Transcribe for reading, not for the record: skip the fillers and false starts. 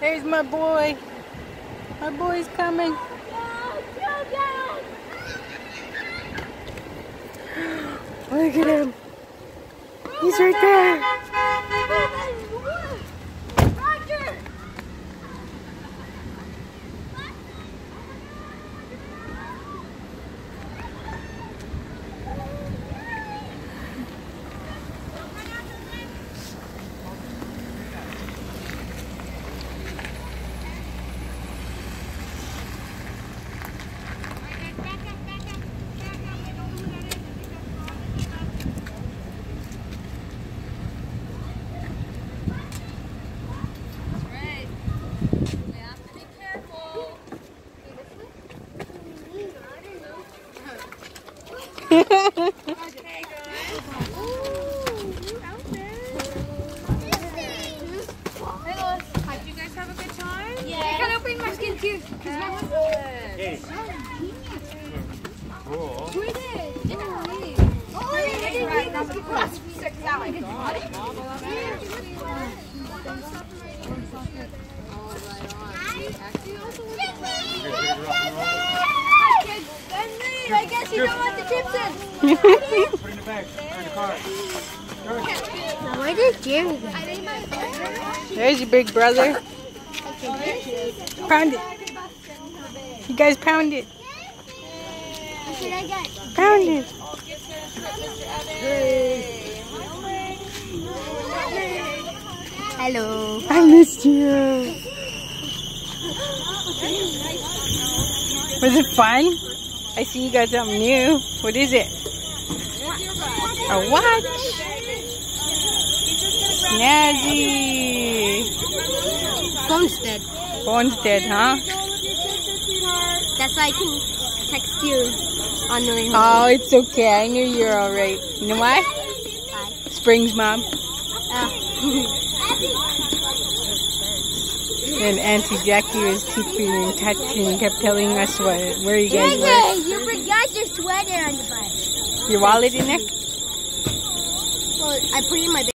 There's my boy. My boy's coming. Look at him. He's right there. I guess you don't want the chips in. Put it in the bag. Or in the car. Where did Jerry go? There's your big brother. Pound it. You guys pound it. What should I get? Pound it. Hello. I missed you. Was it fun? I see you got something new. What is it? A watch. Snazzy. Phone's dead. Phone's dead, huh? That's why I can text you on the way home. Oh, it's okay. I knew you were alright. You know why? Spring's mom. And Auntie Jackie was keeping in touch and kept telling us where you guys were. You forgot your sweater on the bus. Your wallet in there? Well, I put it in my bag.